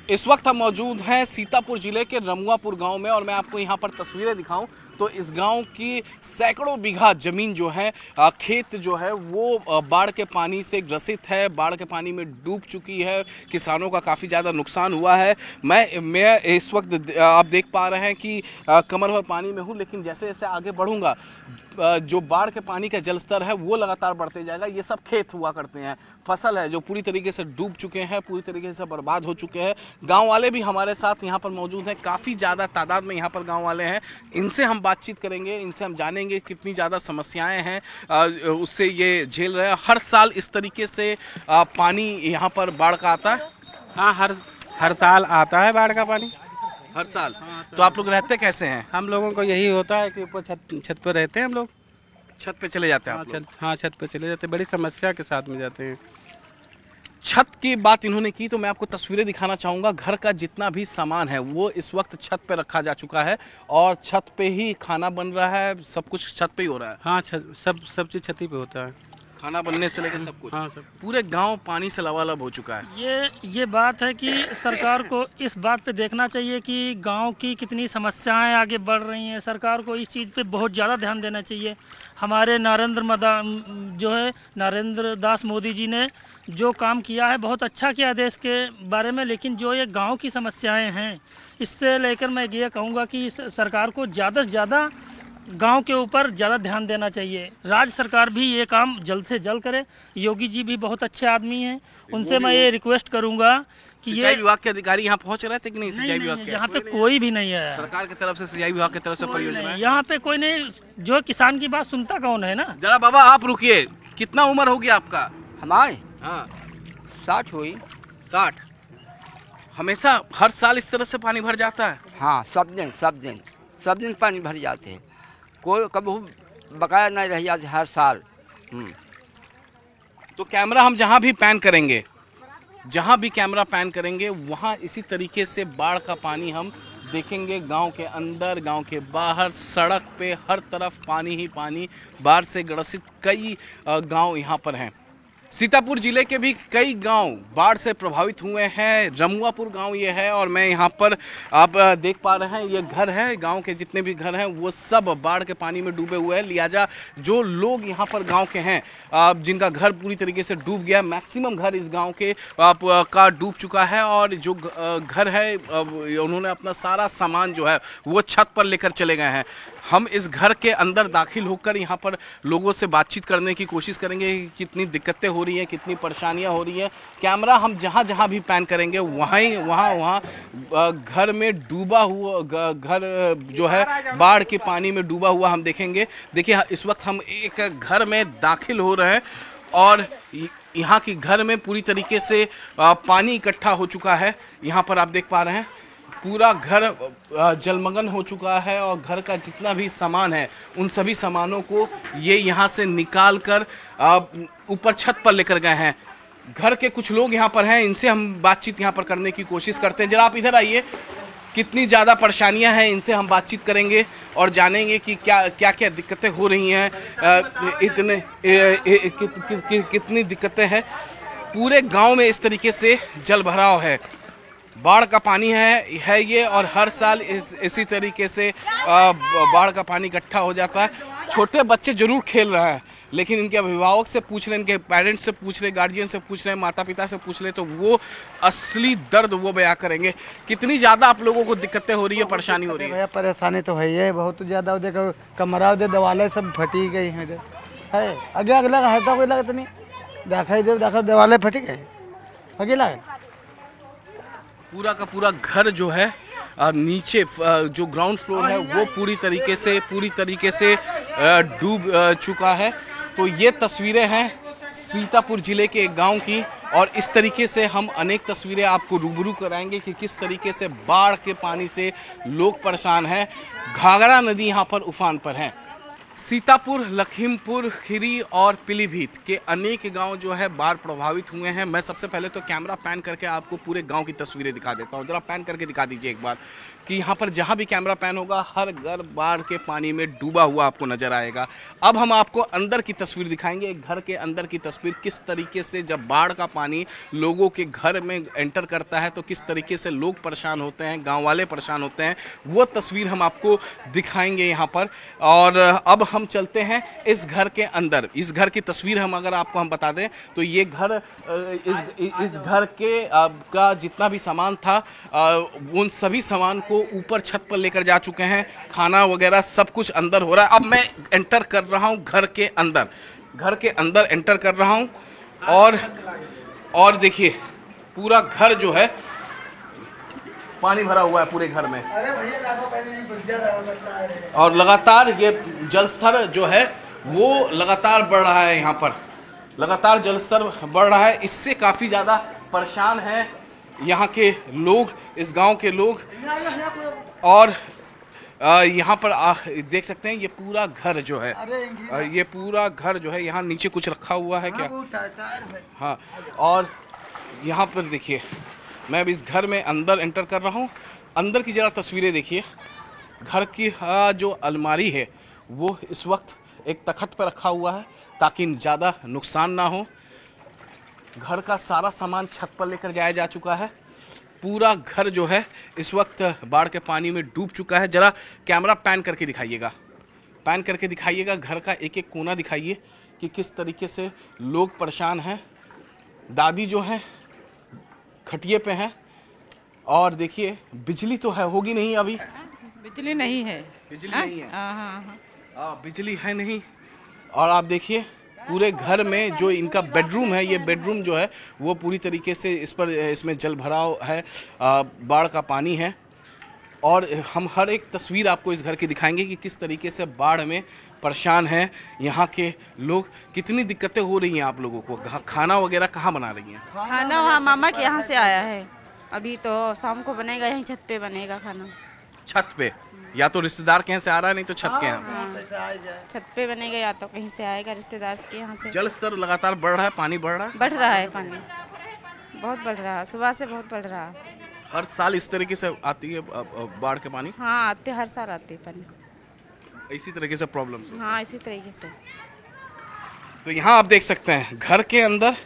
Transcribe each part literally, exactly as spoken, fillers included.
इस वक्त हम मौजूद हैं सीतापुर जिले के रमुआपुर गांव में और मैं आपको यहां पर तस्वीरें दिखाऊं तो इस गांव की सैकड़ों बीघा जमीन जो है, खेत जो है वो बाढ़ के पानी से ग्रसित है, बाढ़ के पानी में डूब चुकी है। किसानों का काफ़ी ज़्यादा नुकसान हुआ है। मैं मैं इस वक्त आप देख पा रहे हैं कि कमर भर पानी में हूँ, लेकिन जैसे जैसे आगे बढ़ूँगा जो बाढ़ के पानी का जलस्तर है वो लगातार बढ़ते जाएगा। ये सब खेत हुआ करते हैं, फसल है जो पूरी तरीके से डूब चुके हैं, पूरी तरीके से बर्बाद हो चुके हैं। गांव वाले भी हमारे साथ यहाँ पर मौजूद हैं, काफ़ी ज़्यादा तादाद में यहाँ पर गांव वाले हैं। इनसे हम बातचीत करेंगे, इनसे हम जानेंगे कितनी ज़्यादा समस्याएं हैं उससे ये झेल रहे हैं। हर साल इस तरीके से पानी यहाँ पर बाढ़ का आता है। हाँ, हर हर साल आता है बाढ़ का पानी, हर साल। तो आप लोग रहते कैसे हैं? हम लोगों को यही होता है कि ऊपर छत छत पर रहते हैं हम लोग। छत पे चले जाते हैं? हाँ, छत हाँ छत पे चले जाते हैं, बड़ी समस्या के साथ में जाते हैं। छत की बात इन्होंने की तो मैं आपको तस्वीरें दिखाना चाहूँगा। घर का जितना भी सामान है वो इस वक्त छत पे रखा जा चुका है और छत पे ही खाना बन रहा है, सब कुछ छत पे ही हो रहा है। हाँ, छत सब सब चीज़ छत पे होता है, खाना बनने से लेकर सब कुछ। हाँ, सब। पूरे गांव पानी से लबालब हो चुका है। ये ये बात है कि सरकार को इस बात पे देखना चाहिए कि गांव की कितनी समस्याएं आगे बढ़ रही हैं। सरकार को इस चीज़ पे बहुत ज़्यादा ध्यान देना चाहिए। हमारे नरेंद्र मदा जो है नरेंद्र दास मोदी जी ने जो काम किया है बहुत अच्छा किया देश के बारे में, लेकिन जो ये गाँव की समस्याएँ हैं इससे लेकर मैं ये कहूँगा कि सरकार को ज़्यादा से ज़्यादा गांव के ऊपर ज़्यादा ध्यान देना चाहिए। राज्य सरकार भी ये काम जल्द से जल्द करे। योगी जी भी बहुत अच्छे आदमी हैं, उनसे मैं ये रिक्वेस्ट करूंगा कि ये सिंचाई विभाग के अधिकारी यहाँ पहुँच रहे थे कि नहीं? सिंचाई विभाग के यहाँ पे कोई भी नहीं है। सरकार की तरफ से, सिंचाई विभाग की तरफ से परियोजना यहाँ पे कोई नहीं। जो किसान की बात सुनता कौन है ना। जरा बाबा आप रुकिए, कितना उम्र होगी आपका? हमारे हाँ, साठ हुई। साठ। हमेशा हर साल इस तरह से पानी भर जाता है? हाँ, सब दिन सब दिन सब दिन पानी भर जाते हैं, कोई कभी बकाया नहीं रह जाती हर साल। तो कैमरा हम जहाँ भी पैन करेंगे, जहाँ भी कैमरा पैन करेंगे वहाँ इसी तरीके से बाढ़ का पानी हम देखेंगे। गांव के अंदर, गांव के बाहर, सड़क पे हर तरफ पानी ही पानी। बाढ़ से ग्रसित कई गांव यहाँ पर हैं। सीतापुर जिले के भी कई गांव बाढ़ से प्रभावित हुए हैं। रमुआपुर गांव ये है और मैं यहाँ पर आप देख पा रहे हैं ये घर है। गांव के जितने भी घर हैं वो सब बाढ़ के पानी में डूबे हुए हैं। लिहाजा जो लोग यहाँ पर गांव के हैं जिनका घर पूरी तरीके से डूब गया, मैक्सिमम घर इस गांव के का डूब चुका है और जो घर है उन्होंने अपना सारा सामान जो है वो छत पर लेकर चले गए हैं। हम इस घर के अंदर दाखिल होकर यहाँ पर लोगों से बातचीत करने की कोशिश करेंगे कि कितनी दिक्कतें हो रही हैं, कितनी परेशानियाँ हो रही हैं। कैमरा हम जहाँ जहाँ भी पैन करेंगे वहाँ ही वहाँ वहाँ घर में डूबा हुआ घर जो है बाढ़ के पानी में डूबा हुआ हम देखेंगे। देखिए इस वक्त हम एक घर में दाखिल हो रहे हैं और यहाँ की घर में पूरी तरीके से पानी इकट्ठा हो चुका है। यहाँ पर आप देख पा रहे हैं पूरा घर जलमग्न हो चुका है और घर का जितना भी सामान है उन सभी सामानों को ये यहाँ से निकाल कर ऊपर छत पर लेकर गए हैं। घर के कुछ लोग यहाँ पर हैं, इनसे हम बातचीत यहाँ पर करने की कोशिश करते हैं। जरा आप इधर आइए, कितनी ज़्यादा परेशानियाँ हैं इनसे हम बातचीत करेंगे और जानेंगे कि क्या क्या क्या दिक्कतें हो रही हैं, इतने ए, ए, कि, कि, कि, कितनी दिक्कतें हैं। पूरे गाँव में इस तरीके से जल भराव है, बाढ़ का पानी है है ये और हर साल इस इसी तरीके से बाढ़ का पानी इकट्ठा हो जाता है। छोटे बच्चे जरूर खेल रहे हैं लेकिन इनके अभिभावक से पूछ रहे, इनके पेरेंट्स से पूछ रहे, गार्जियन से पूछ रहे, माता पिता से पूछ रहे तो वो असली दर्द वो बयां करेंगे। कितनी ज़्यादा आप लोगों को दिक्कतें हो रही है, परेशानी हो रही है? भैया परेशानी तो है ही बहुत ज़्यादा। देखो कमरा दे दीवारें सब फटी गई हैं, है आगे अगला हटा कोई लगता नहीं, देखा दे देखो दीवारें फटी गई अगला। पूरा का पूरा घर जो है नीचे जो ग्राउंड फ्लोर है वो पूरी तरीके से पूरी तरीके से डूब चुका है। तो ये तस्वीरें हैं सीतापुर जिले के एक गांव की और इस तरीके से हम अनेक तस्वीरें आपको रूबरू कराएंगे कि किस तरीके से बाढ़ के पानी से लोग परेशान हैं। घाघरा नदी यहाँ पर उफान पर है। सीतापुर, लखीमपुर खीरी और पीलीभीत के अनेक गांव जो है बाढ़ प्रभावित हुए हैं। मैं सबसे पहले तो कैमरा पैन करके आपको पूरे गांव की तस्वीरें दिखा देता हूं। जरा पैन करके दिखा दीजिए एक बार कि यहां पर जहां भी कैमरा पैन होगा हर घर बाढ़ के पानी में डूबा हुआ आपको नजर आएगा। अब हम आपको अंदर की तस्वीर दिखाएंगे, एक घर के अंदर की तस्वीर, किस तरीके से जब बाढ़ का पानी लोगों के घर में एंटर करता है तो किस तरीके से लोग परेशान होते हैं, गाँव वाले परेशान होते हैं, वो तस्वीर हम आपको दिखाएंगे यहाँ पर। और अब हम चलते हैं इस घर के अंदर। इस घर की तस्वीर हम अगर आपको हम बता दें तो ये घर इस इस घर के का जितना भी सामान था उन सभी सामान को ऊपर छत पर लेकर जा चुके हैं। खाना वगैरह सब कुछ अंदर हो रहा है। अब मैं एंटर कर रहा हूं घर के अंदर, घर के अंदर एंटर कर रहा हूं और और देखिए पूरा घर जो है पानी भरा हुआ है पूरे घर में। और लगातार ये जल स्तर जो है वो लगातार बढ़ रहा है। यहाँ पर लगातार जल स्तर बढ़ रहा है। इससे काफ़ी ज़्यादा परेशान हैं यहाँ के लोग, इस गांव के लोग। और यहाँ पर आ, देख सकते हैं ये पूरा घर जो है, ये पूरा घर जो है, यहाँ नीचे कुछ रखा हुआ है क्या? हाँ, और यहाँ पर देखिए मैं अब इस घर में अंदर एंटर कर रहा हूँ। अंदर की ज़रा तस्वीरें देखिए। घर की जो अलमारी है वो इस वक्त एक तखत पर रखा हुआ है ताकि ज़्यादा नुकसान ना हो। घर का सारा सामान छत पर लेकर जाया जा चुका है। पूरा घर जो है इस वक्त बाढ़ के पानी में डूब चुका है। ज़रा कैमरा पैन करके दिखाइएगा, पैन करके दिखाइएगा, घर का एक एक कोना दिखाइए कि किस तरीके से लोग परेशान हैं। दादी जो हैं खटिए पे हैं और देखिए बिजली तो है होगी नहीं, अभी बिजली नहीं है, बिजली नहीं है, हाँ हाँ हाँ बिजली है नहीं। और आप देखिए पूरे घर में जो इनका बेडरूम है, ये बेडरूम जो है वो पूरी तरीके से इस पर इसमें जल भराव है, बाढ़ का पानी है। और हम हर एक तस्वीर आपको इस घर की दिखाएंगे कि किस तरीके से बाढ़ में परेशान हैं यहाँ के लोग। कितनी दिक्कतें हो रही हैं आप लोगों को। खाना वगैरह कहाँ बना रही हैं? खाना वहाँ मामा के यहाँ से आया है, अभी तो शाम को बनेगा, यहीं छत पे बनेगा खाना। छत पे? या तो रिश्तेदार के यहाँ से आ रहा है, नहीं तो छत के यहाँ। छत पे बनेगा या तो कहीं से आएगा रिश्तेदार के यहाँ से। जल स्तर लगातार बढ़ रहा है, पानी बढ़ रहा है, बढ़ रहा है, पानी बहुत बढ़ रहा है, सुबह से बहुत बढ़ रहा है। हर साल इस तरीके से आती है बाढ़ के पानी? हाँ आते, हर साल आते हैं पानी, इसी तरीके से प्रॉब्लम। हाँ इसी तरीके से। तो यहाँ आप देख सकते हैं घर के अंदर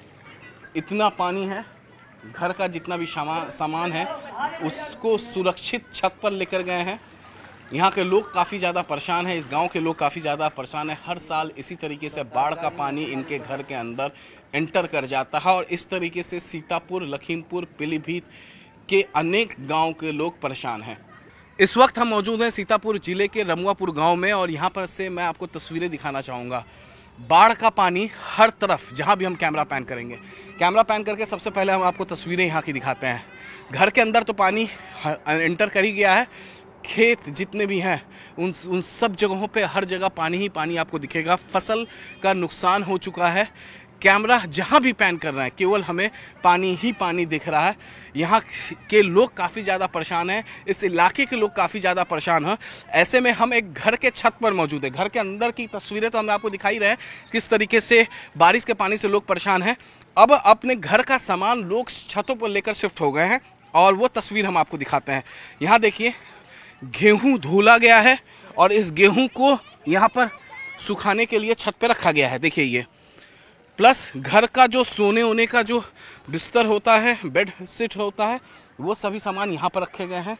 इतना पानी है। घर का जितना भी सामान है उसको सुरक्षित छत पर लेकर गए हैं। यहाँ के लोग काफ़ी ज़्यादा परेशान हैं, इस गांव के लोग काफ़ी ज़्यादा परेशान हैं। हर साल इसी तरीके से बाढ़ का पानी इनके घर के अंदर एंटर कर जाता है और इस तरीके से सीतापुर, लखीमपुर, पीलीभीत के अनेक गांव के लोग परेशान हैं। इस वक्त हम मौजूद हैं सीतापुर जिले के रमुआपुर गांव में और यहाँ पर से मैं आपको तस्वीरें दिखाना चाहूँगा। बाढ़ का पानी हर तरफ, जहाँ भी हम कैमरा पैन करेंगे, कैमरा पैन करके सबसे पहले हम आपको तस्वीरें यहाँ की दिखाते हैं। घर के अंदर तो पानी एंटर कर ही गया है। खेत जितने भी हैं उन उन सब जगहों पे हर जगह पानी ही पानी आपको दिखेगा। फसल का नुकसान हो चुका है। कैमरा जहाँ भी पैन कर रहे हैं केवल हमें पानी ही पानी दिख रहा है। यहाँ के लोग काफ़ी ज़्यादा परेशान हैं, इस इलाके के लोग काफ़ी ज़्यादा परेशान हैं। ऐसे में हम एक घर के छत पर मौजूद है। घर के अंदर की तस्वीरें तो हम आपको दिखाई रहे हैं किस तरीके से बारिश के पानी से लोग परेशान हैं। अब अपने घर का सामान लोग छतों पर लेकर शिफ्ट हो गए हैं और वो तस्वीर हम आपको दिखाते हैं। यहाँ देखिए गेहूँ धुला गया है और इस गेहूँ को यहाँ पर सुखाने के लिए छत पर रखा गया है। देखिए ये प्लस घर का जो सोने होने का जो बिस्तर होता है, बेड सीट होता है, वो सभी सामान यहाँ पर रखे गए हैं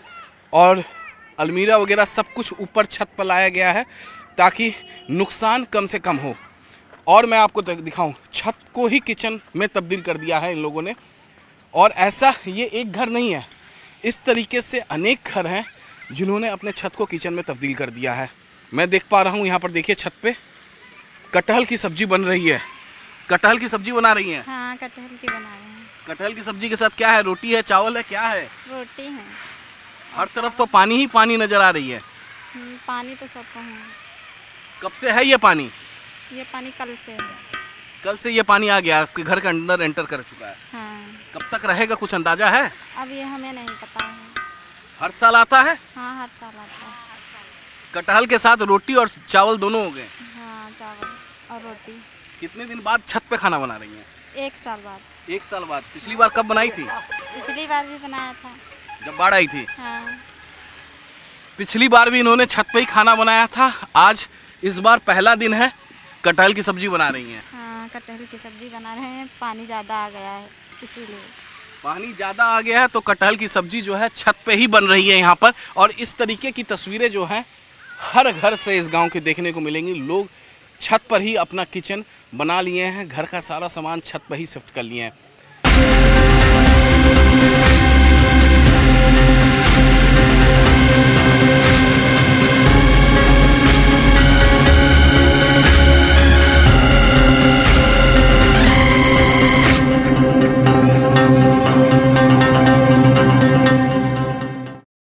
और अलमीरा वगैरह सब कुछ ऊपर छत पर लाया गया है ताकि नुकसान कम से कम हो। और मैं आपको दिखाऊं, छत को ही किचन में तब्दील कर दिया है इन लोगों ने। और ऐसा ये एक घर नहीं है, इस तरीके से अनेक घर हैं जिन्होंने अपने छत को किचन में तब्दील कर दिया है। मैं देख पा रहा हूँ यहाँ पर देखिए छत पे कटहल की सब्जी बन रही है। कटहल की सब्जी बना रही हैं? हाँ कटहल की बना रहे हैं। कटहल की सब्जी के साथ क्या है? रोटी है, चावल है, क्या है? रोटी है। हर तरफ तो पानी ही पानी नजर आ रही है। पानी तो सब है। कब से है ये पानी? ये पानी कल से है। कल से ये पानी आ गया, आपके घर के अंदर एंटर कर चुका है। हाँ। कब तक रहेगा कुछ अंदाजा है? अब ये हमें नहीं पता है। हर साल आता है? हाँ हर साल आता है। कटहल के साथ रोटी और चावल दोनों हो गए। हाँ, चावल और रोटी। कितने दिन बाद छत पे खाना बना रही हैं? एक साल बाद। एक साल बाद। पिछली बार कब बनाई थी? पिछली बार भी बनाया था। जब बाढ़ आई थी। हाँ। पिछली बार भी इन्होंने छत पे ही खाना बनाया था। आज इस बार पहला दिन है, कटहल की सब्जी बना रही हैं। हाँ, कटहल की सब्जी बना रहे हैं, पानी ज़्यादा आ गया है इसीलिए। पानी ज़्यादा आ गया है तो कटहल की सब्जी जो है छत पे ही बन रही है यहाँ पर। और इस तरीके की तस्वीरें जो हैं हर घर से इस गांव के देखने को मिलेंगी। लोग छत पर ही अपना किचन बना लिए हैं, घर का सारा सामान छत पर ही शिफ्ट कर लिए हैं।